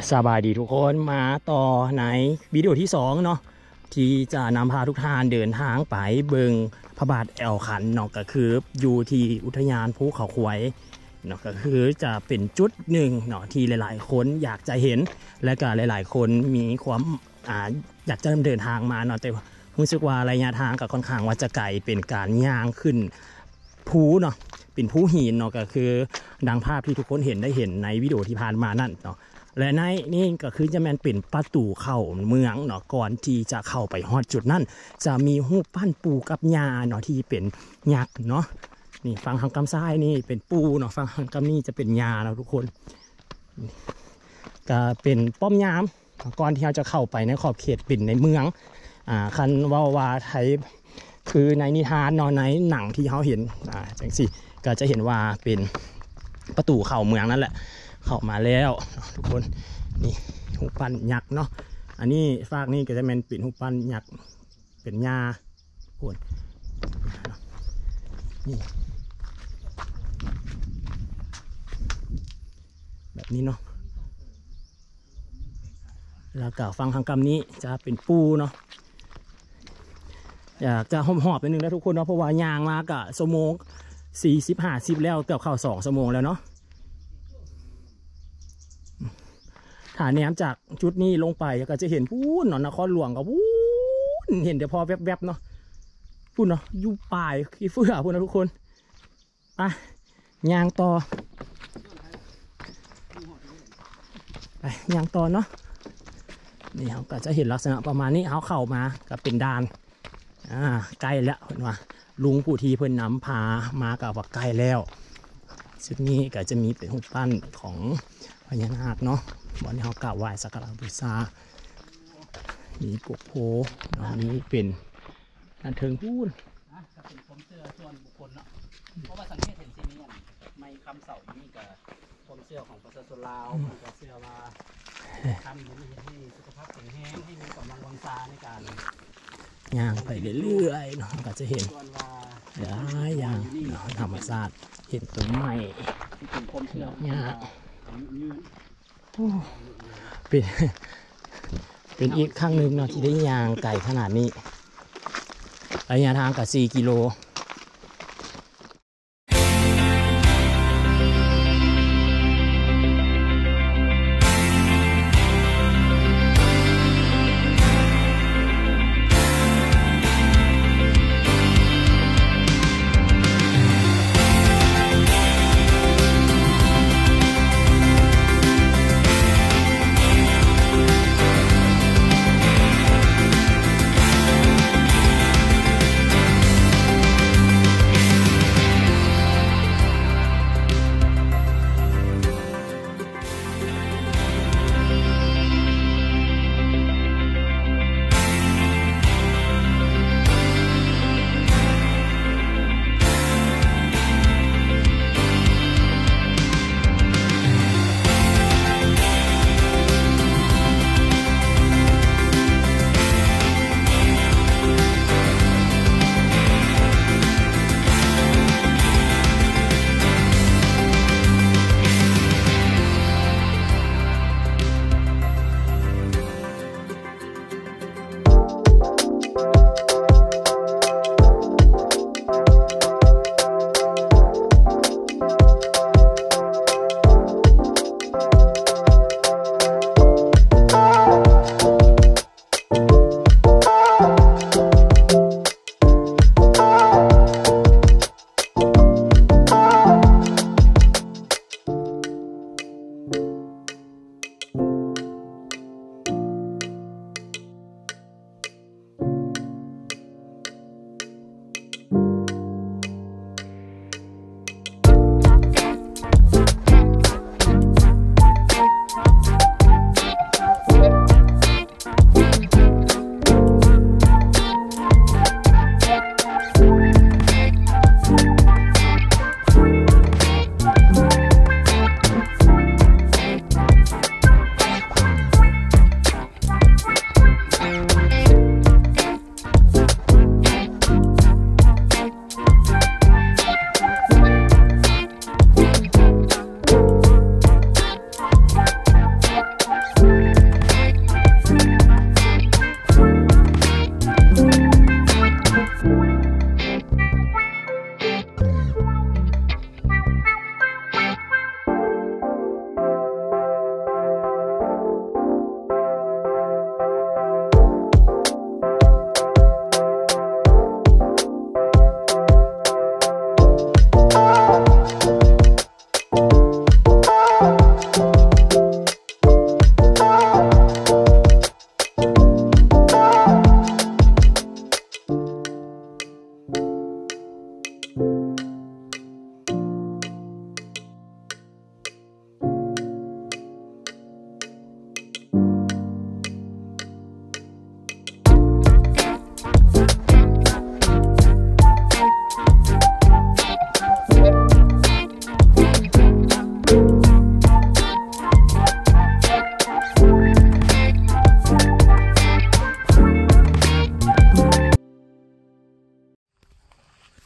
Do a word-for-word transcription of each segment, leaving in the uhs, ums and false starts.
สบายดีทุกคนมาต่อในวิดีโอที่สองเนาะที่จะนำพาทุกท่านเดินทางไปเบิงพระบาทแอลขันเนาะก็คืออยู่ที่อุทยานภูเขาควายเนาะก็คือจะเป็นจุดหนึ่งเนาะที่หลายๆคนอยากจะเห็นและก็หลายๆคนมีความอ่าอยากจะเดินทางมาเนาะแต่รู้สึกว่าระยะทางก็ค่อนข้างว่าจะไกลเป็นการย่างขึ้นภูเนาะเป็นภูหินเนาะก็คือดังภาพที่ทุกคนเห็นได้เห็นในวิดีโอที่ผ่านมานั่นเนาะและในนี่ก็คือจะแมันเป็นประตูเข้าเมืองเนาะก่อนที่จะเข้าไปฮอดจุดนั้นจะมีรูปปั้นปูกับยาเนาะที่เป็นยักษ์เนาะนี่ฟังทางกำซ้ายนี่เป็นปูเนาะฟังทางกำนี่จะเป็นยาเนาะทุกคนก็เป็นป้อมยามก่อนที่เราจะเข้าไปในขอบเขตปิ่นในเมืองอ่าคันว่าวาไทยคือในนิทานเนาะในหนังที่เขาเห็นอ่าจังสิก็จะเห็นว่าเป็นประตูเข้าเมืองนั่นแหละเข้ามาแล้วทุกคนนี่หูปั้นยักษ์เนาะอันนี้ฟากนี่ก็จะเป็นปิ่นหูปั้นยักษ์เป็นหญ้าโคนนี่แบบนี้เนาะแล้วก็ฟังทางกำนี้จะเป็นปูเนาะอยากจะหอมหอบไปหนึ่งแล้วทุกคนเนาะเพราะว่ายางมากะชั่วโมงสี่สิบห้าสิบแล้วเกือบเข้าสองชั่วโมงแล้วเนาะฐานแนมจากจุดนี้ลงไปก็จะเห็นพูนเนาะนครหลวงกับพูนเห็นเดี๋ยวพอแวบๆเนาะพูนเนาะอยู่ปลายขี้เฟื่อพูนนะทุกคนไปยางต่อไปยางต่อเนาะนี่เขาก็จะเห็นลักษณะประมาณนี้เขาเข้ามากับเป็นดานอ่าใกล้แล้วเห็นว่าลุงผู้ทีเพิ่นนำพามากับว่าใกล้แล้วชุดนี้ก็จะมีเป็นรูปปั้นของพญานาคเนาะวันนี้เขากราบไหว้สักการะบูชามีปกโพนี้เป็นอันเทิงพูนนะจะเป็นความเชื่อส่วนบุคคลเนาะเพราะว่าสังเกตเห็นสิ่งนี้ไม่คำเสานี้กับความเชื่อของประชาชนลาวก็เชื่อว่าทำอย่างนี้ให้สุขภาพแข็งแรงให้มีกำลังวังชาในการย่างไปเรื่อยๆเนาะก็จะเห็นหลายอย่างธรรมชาติเห็นต้นไม้ดอกหญ้าเป็นเป็นอีกครั้งหนึ่งเนาะที่ได้ย่างไก่ขนาดนี้ระยะทางกับสี่กิโล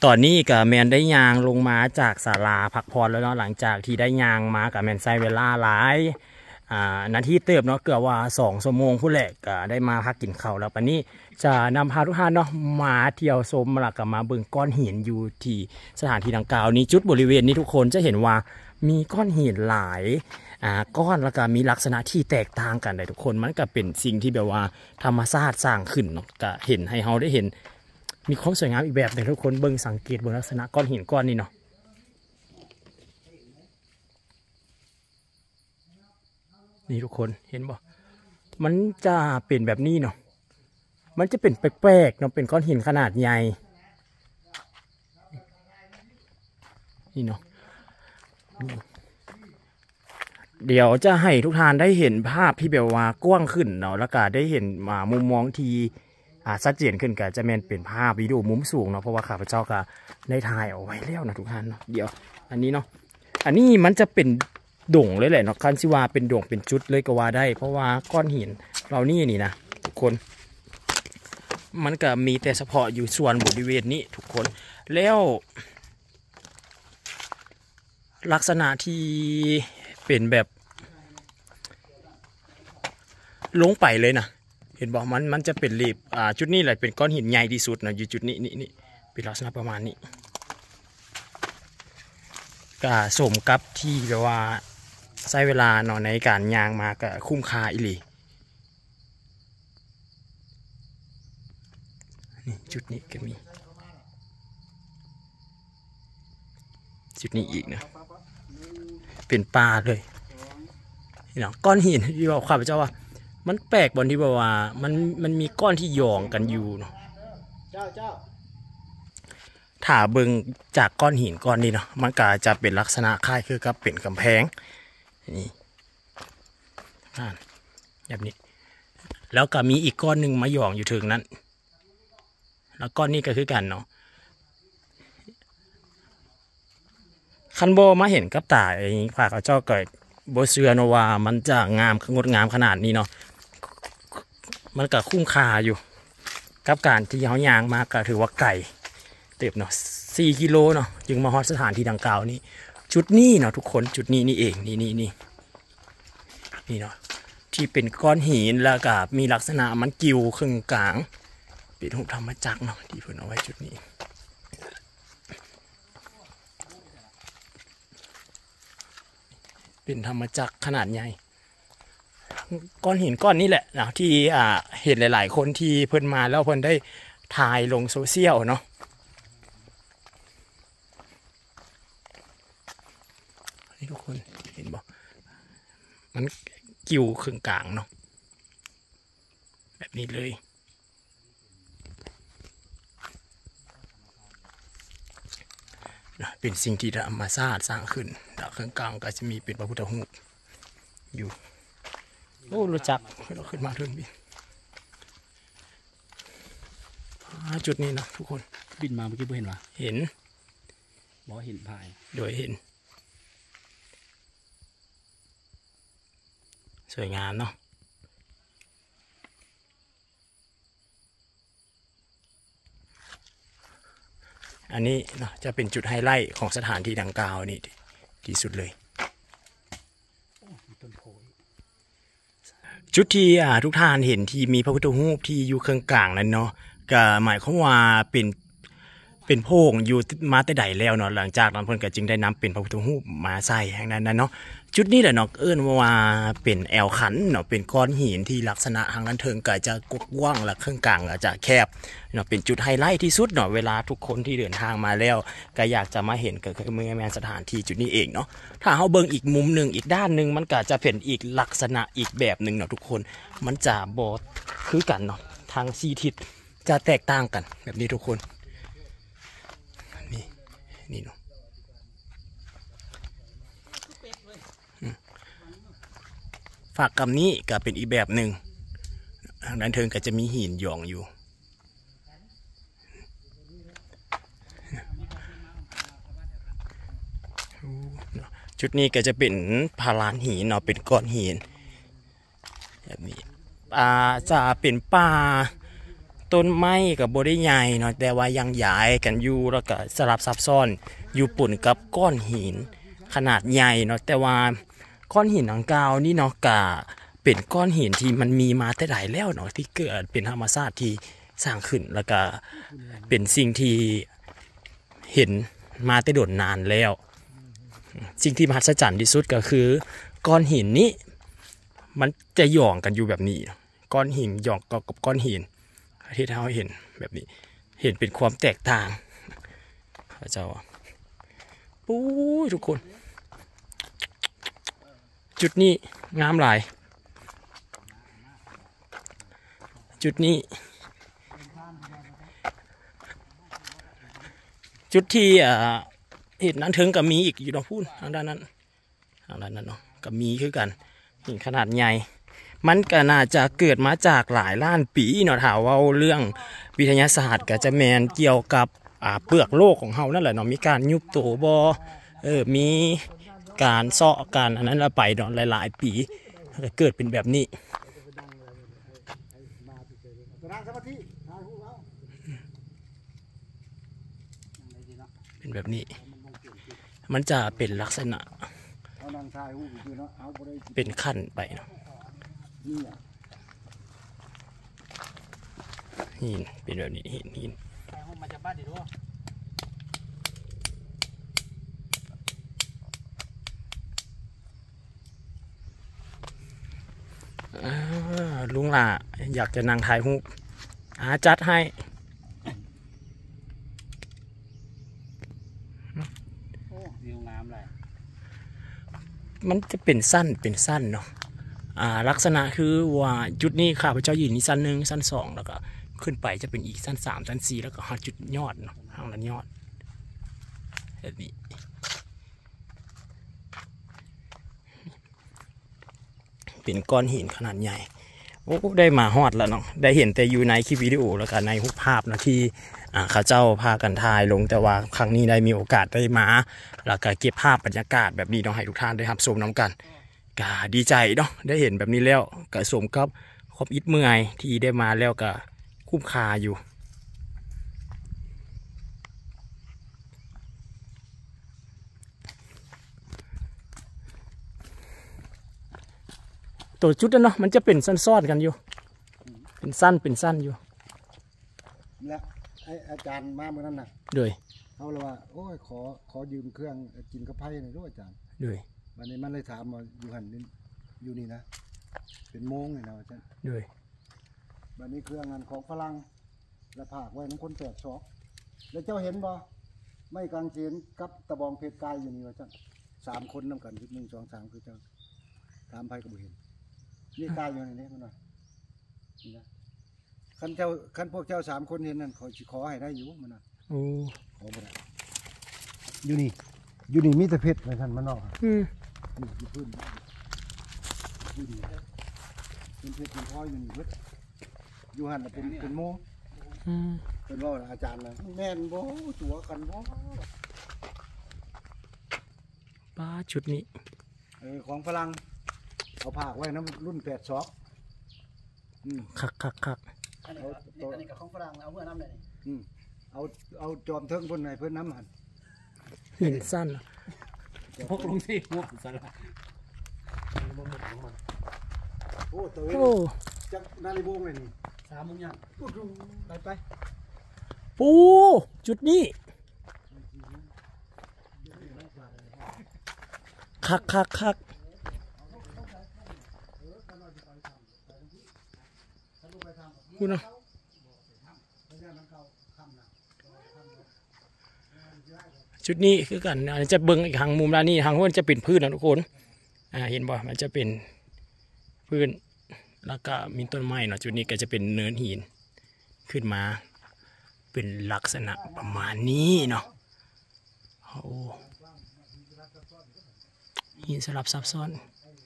ตอนนี้กับแมนได้ยางลงมาจากศาลาพักผ่อนแล้วเนาะหลังจากที่ได้ยางมากับแมนใช้เวลาหลายอ่านาทีเติบเนาะเกือบว่าสองชั่วโมงผู้แหลกก็ได้มาพักกินข้าวแล้วปันนี้จะนำพาทุกท่านเนาะมาเที่ยวชมแล้วก็มาเบิ่งก้อนหินอยู่ที่สถานที่ดังกล่าวนี้จุดบริเวณนี้ทุกคนจะเห็นว่ามีก้อนหินหลายอ่าก้อนแล้วก็มีลักษณะที่แตกต่างกันเลยทุกคนมันก็เป็นสิ่งที่แบบว่าธรรมชาติสร้างขึ้นเนาะก็เห็นให้เราได้เห็นมีความสวยงามอีกแบบหนึ่งทุกคนเบิ่งสังเกตเบิ่งลักษณะก้อนหินก้อนนี้เนาะนี่ทุกคนเห็นบ่มันจะเป็นแบบนี้เนาะมันจะเป็นแปลกๆเนาะเป็นก้อนหินขนาดใหญ่นี่เนาะเดี๋ยวจะให้ทุกท่านได้เห็นภาพที่แบบว่ากว้างขึ้นเนาะแล้วก็ได้เห็นมุมมองที่อ่าชัดเจนขึ้นก็จะแม่นเป็นภาพวิดีโอมุมสูงเนาะเพราะว่าข้าพเจ้าก็ได้ถ่ายเอาไว้แล้วนะทุกท่านเนาะเดี๋ยวอันนี้เนาะอันนี้มันจะเป็นโด่งเลยแหละเนาะคันชิว่าเป็นโด่งเป็นจุดเลยก็ว่าได้เพราะว่าก้อนหินเรานี่นี่นะทุกคนมันก็มีแต่เฉพาะอยู่ส่วนบริเวณนี้ทุกคนแล้วลักษณะที่เป็นแบบลงไปเลยนะเห็นบอกมันมันจะเป็นรีบอ่าจุดนี้แหละเป็นก้อนหินใหญ่ที่สุดนะอยู่จุดนี้นี่นี่เป็นลักษณะประมาณนี้ก็สมกับที่แบบว่าใช้เวลาเนาะในการย่างมาก็คุ้มค่าอีหลีนี่จุดนี้ก็มีจุดนี้อีกนะเป็นปลาเลยนี่เนาะก้อนหินที่บอกข้าพเจ้าว่ามันแปลกบนที่บอกว่ามันมันมีก้อนที่หย่องกันอยู่เนาะเจ้าเจ้าถ้าเบิ่งจากก้อนหินก้อนนี้เนาะมันก็จะเป็นลักษณะคล้ายคือกับเป็นกำแพงนี่แบบนี้แล้วก็มีอีกก้อนหนึ่งมาหย่องอยู่ถึงนั้นแล้วก้อนนี้ก็คือกันเนาะคันโบมาเห็นกับตาไอ้ผาเขาเจ้าเกิดโบเชือโนวามันจะงามงดงามขนาดนี้เนาะมันก็คุ้มค่าอยู่กับการที่เขายางมาก็ถือว่าไก่เติบเนาะสี่กิโลเนาะจึงมาฮอดสถานที่ดังกล่าวนี้จุดนี้เนาะทุกคนจุดนี้นี่เองนี่นี่นี่นี่เนาะที่เป็นก้อนหินแล้วก็มีลักษณะมันกิ่วครึ่งกลางเป็นรูปธรรมจักรเนาะที่เพิ่นเอาไว้จุดนี้เป็นธรรมจักรขนาดใหญ่ก้อนหินก้อนนี้แหละนะที่อ่าเห็นหลายๆคนที่เพิ่นมาแล้วเพิ่นได้ถ่ายลงโซเชียลเนาะนี่ทุกคนเห็นบ่มันกิ่วครึ่งกลางเนาะแบบนี้เลยเป็นสิ่งที่ธรรมชาติสร้างขึ้นแล้วเครื่องกลางก็จะมีเป็นพระพุทธรูปอยู่โอ้รู้จักเราขึ้นมาถึงบินจุดนี้นะทุกคนบินมาเมื่อกี้เห็นปะเห็นบอกเห็นภายโดยเห็นสวยงามเนาะอันนี้เนาะจะเป็นจุดไฮไลท์ของสถานที่ดังกล่าวนี่ที่สุดเลยจุดที่ทุกท่านเห็นที่มีพระพุทธรูปที่อยู่เครื่องกลางนั้นเนาะก็หมายความว่าเป็นเป็นโพงอยู่มาแต่ใดแล้วเนาะหลังจากนั้นเพิ่นก็จึงได้นำเป็นพระพุทธรูปมาใส่แห่งนั้นเนาะจุดนี้แหละเนาะเอิ้นว่าเป็นแอลขันเนาะเป็นก้อนหินที่ลักษณะทางนั้นเทิงก็จะกว้างและเครื่องกลางก็จะแคบเนาะเป็นจุดไฮไลท์ที่สุดเนาะเวลาทุกคนที่เดินทางมาแล้วก็อยากจะมาเห็นก็คือเมืองแมนสถานที่จุดนี้เองเนาะถ้าเฮาเบิ่งอีกมุมหนึ่งอีกด้านหนึ่งมันก็จะเป็นอีกลักษณะอีกแบบหนึ่งเนาะทุกคนมันจะบ่คือกันเนาะทางสี่ทิศจะแตกต่างกันแบบนี้ทุกคนนี่นี่เนาะฝากกับนี้ก็เป็นอีกแบบหนึ่งทางด้านเทิงก็จะมีหินหย่องอยู่จุดนี้ก็จะเป็นพาลานหินเนาะเป็นก้อนหินแบบนี้อ่าจะเป็นป่าต้นไม้กับบ่ได้ใหญ่เนาะแต่ว่ายังใหญ่กันอยู่แล้วก็สลับซับซ้อนอยู่ปนกับก้อนหินขนาดใหญ่เนาะแต่ว่าก้อนหินดังกล่าวนี่เนาะก็เป็นก้อนหินที่มันมีมาแต่หลายแล้วเนาะที่เกิดเป็นธรรมชาติที่สร้างขึ้นแล้วก็เป็นสิ่งที่เห็นมาแต่โดนนานแล้วสิ่งที่มหัศจรรย์ที่สุดก็คือก้อนหินนี้มันจะหย่องกันอยู่แบบนี้ก้อนหินหย่องกับก้อนหินที่เราเห็นแบบนี้เห็นเป็นความแตกต่างพระเจ้าปู้ทุกคนจุดนี้งามหลายจุดนี้จุดที่เห็นนั้นถึงกับมีอีกอยู่ตรงพูนทางด้านนั้นทางด้านนั้นเนาะกับมีคือกันหินขนาดใหญ่มันก็น่าจะเกิดมาจากหลายล้านปีเนาะถามว่าเรื่องวิทยาศาสตร์ก็จะแมนเกี่ยวกับเปลือกโลกของเฮานั่นแหละเนาะมีการยุบตัวบอเออมีการเซาะการอันนั้นไปเนาะหลายๆปีเกิดเป็นแบบนี้เป็นแบบนี้มันจะเป็นลักษณะเป็นขั้นไปเนาะหินเป็นแบบนี้หินหินลุงล่ะอยากจะนั่งถ่ายรูปอาจัดให้วิวงามเลยมันจะเป็นสั้นเป็นสั้นเนาะอ่าลักษณะคือว่าจุดนี้ข้าพเจ้ายืนนี่สั้นหนึ่งสั้นสองแล้วก็ขึ้นไปจะเป็นอีกสั้นสามสั้นสี่แล้วก็หาจุดยอดเนาะทางนั้นยอดแบบนี้เป็นก้อนหินขนาดใหญ่โอ้ได้มาฮอดแล้วเนาะได้เห็นแต่อยู่ในคลิปวิดีโอแล้วก็ในรูปภาพนะที่อ่าข้าเจ้าพากันถ่ายลงแต่ว่าครั้งนี้ได้มีโอกาสได้มาแล้วก็เก็บภาพบรรยากาศแบบนี้เนาะให้ทุกท่านได้รับชมน้ำกันก็ดีใจเนาะได้เห็นแบบนี้แล้วก็สมกับความอิดเมื่อยที่ได้มาแล้วก็คุ้มค่าอยู่ตัวจุดนั้นเนาะมันจะเป็นสั้นซ้อนกันอยู่เป็นสั้นเป็นสั้นอยู่แล้วไออาจารย์มาเมื่อนั้นน่ะด้วยเขาเลยว่าโอ้ยขอขอยืมเครื่องกินกระเพราหน่อยด้วยอาจารย์ด้วยวันนี้มันเลยถามว่าอยู่หันอยู่นี่นะเป็นโมงเลยนะอาจารย์ด้วยวันนี้เครื่องงานของฝรั่งและผากไว้น้องคนแตกช็อกแล้วเจ้าเห็นบ่ไม่กางเขนกับตะบองเพชรกายอยู่นี่อาจารย์สามคนน้ำกันคือหนึ่งสองสามคือเจ้าถามไปก็บ่เห็นนี่กายอยู่ในนี้มันว่านี่นะขันเจ้าขันพวกเจ้าสามคนเห็นนั่นขอขอให้ได้อยู่มันนะโอ้ขอบ่ได้อยู่นี่อยู่นี่มีแต่เพชรนะท่านมันนอกอืมนี่อยู่พื้นอยู่นี่เป็นเพชรเป็นพ่ออยู่นี่เว้ยอยู่หันเป็นเป็นโมเป็นว่าอาจารย์นะแม่นบ่ตัวกันบ่ป้าชุดนี้เออของฝรั่งเอาผากไว้น้ำรุ่นแปดซอกคักคักคักอันนี้กับของฝรั่งเอาเมื่อน้ำเลยเอาเอาจอมเทิงบนไหนเพื่อนน้ำหันหินสั้นพกลงที่หัวสั้นโอ้ตัวจากนาฬิกาเลยนี่สามโมงยังไปไปปูจุดนี้คักคักคักคุณเนาะชุดนี้คือกันอันนี้จะเบิ้งอีกทางมุมด้านนี้ทางโน้นจะเป็นพื้นนะทุกคนอ่าเห็นบ่มันจะเป็นพื้นแล้วก็มีต้นไม้เนาะจุดนี้ก็จะเป็นเนินหินขึ้นมาเป็นลักษณะประมาณนี้เนาะโอ้หินสลับซับซ้อน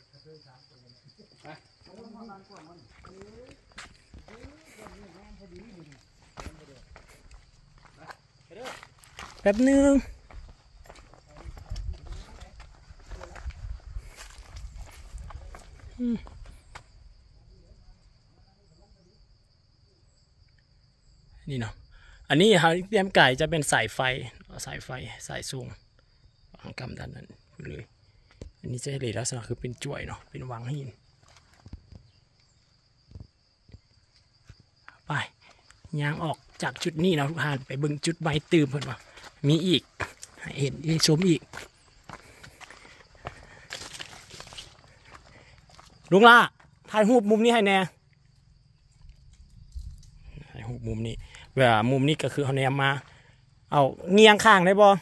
แป๊บนึงนี่เนาะอันนี้ครับเตรียมไก่จะเป็นสายไฟสายไฟสายสูงวางกำด้านนั้นเลยอันนี้จะเห็นลักษณะคือเป็นจ่วยเนาะเป็นวางหินไปย่างออกจากจุดนี้เนาะทุกท่านไปเบิ่งจุดไม้ตื่มเพิ่นว่ามีอีกให้เห็นให้ชมอีกลุงล่าถ่ายรูปมุมนี้ให้แน่ถ่ายรูปมุมนี้เวลามุมนี้ก็คือเขาแนมมาเอาเงียงข้างได้บ่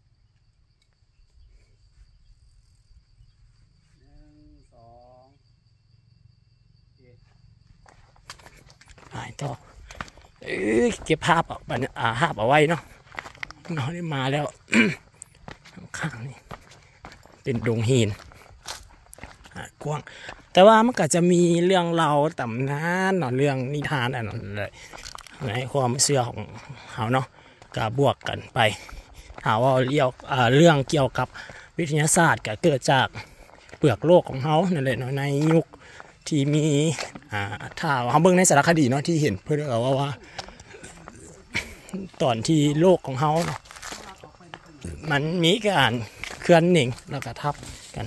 ถ่ายต่อเอ้ยเก็บภาพเอาบันอ่าภาพเอาไว้เนาะน้องได้มาแล้ว ข้างนี้เป็นดงหินกว้างแต่ว่ามันก็จะมีเรื่องเล่าตำนานเนาะเรื่องนิทานอะไรเลยในความเชื่อของเขาเนาะก็บวกกันไปถามว่าเรียกเรื่องเกี่ยวกับวิทยาศาสตร์ก็เกิดจากเปลือกโลกของเขานั่นแหละเนาะในยุคที่มีอ่าถ้าเขาเบิ่งในสารคดีเนาะที่เห็นเพื่อนว่าว่าตอนที่โลกของเขาเนาะมันมีการเคลื่อนหนิ่งแล้วก็ทับกัน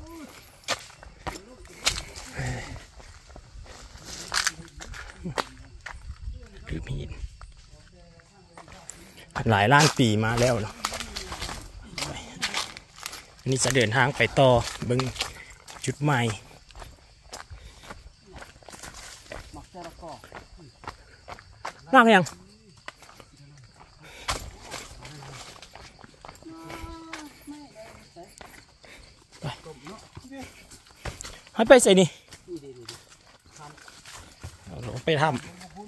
คือหินหลายล้านปีมาแล้วเนาะอันนี้จะเดินทางไปต่อเบิ่งจุดใหม่ร่างยังไปให้ไปใส่นี่เอาไปทำ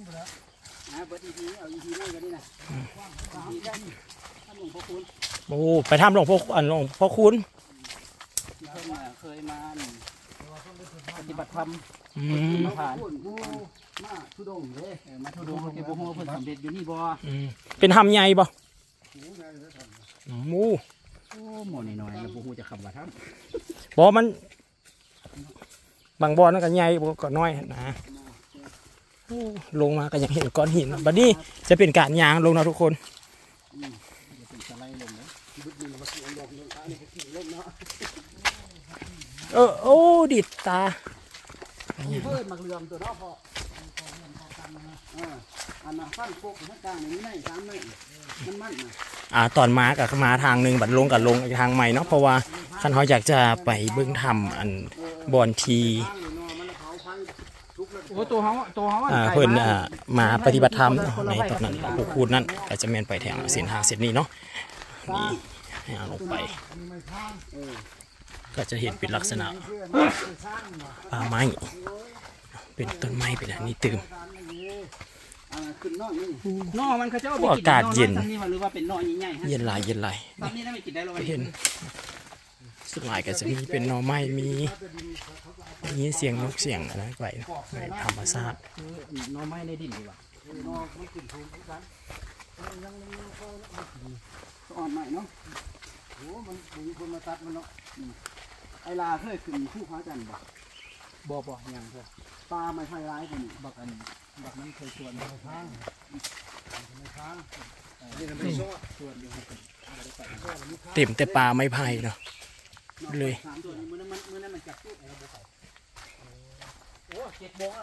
โอ้ไปทำหลวงพ่ออันหลวงพ่อคุณเคยมาปฏิบัติธรรมอืมมาผ่านมาทุดงเลยมาทุดงที่บ่ฮู้เพิ่นสำเร็จอยู่นี่บ่เป็นทำใหญ่บ่หมูโอ้หมอน้อยๆแล้วบ่ฮู้จะคำว่าทำบ่มันบางบ่อนั่นก็ใหญ่บ่ก็น้อยนะลงมาก็ยังเห็นก้อนหินบัดนี้จะเป็นการยางลงนะทุกคนเออโอ้ดิดตาเพิ่นมักเหลื่อมตัวเนาะพ่อเอออันน่ะฟันโปกทางกลางนี่ในสามในมันมันน่ะอ่าตอนมากับมาทางนึงบัดลงกับลงอีกทางใหม่เนาะเพราะว่าคันเฮาอยากจะไปเบิ่งถ้ำอันบ่อนทีโอ้ตัวเฮาตัวเฮาอ่าเพิ่นอ่ามาปฏิบัติธรรมในตอนนั้นผู้พูดนั้นก็จะแม่นไปแถวเส้นทางเส้นนี้เนาะนี่ให้เอาลงไปก็จะเห็นเป็นลักษณะป่าไม้เป็นต้นไม้เป็นอันนี้ตื่มนอมันเขาจะอากาศเย็นหรือว่าเป็นนอใหญ่ๆเย็นหลายเย็นหลายเห็นสุดหลายก็จะมีเป็นนอไม้มีมีเสียงนกเสียงอะไรไปในธรรมชาตินอไม้ในดินดีกว่าอ่อนใหม่เนาะโอ้มันมีคนมาตัดมันเนาะไอลาเคยขึ้นคู่พระจันทร์บ่บ่บ่ยังเถอะปลาไม่ไฟร้ายกันบักอันบักนั้นเคยชวนไปทางไปทางนี่มันไม่ชอบชวนอยู่เต็มแต่ปลาไม่ไผ่เนาะเลยสามตัวนี้มื้อนั้นมันมื้อนั้นมันจับตู้ไอ้เราบ่ใส่โอ้เจ็ดโมง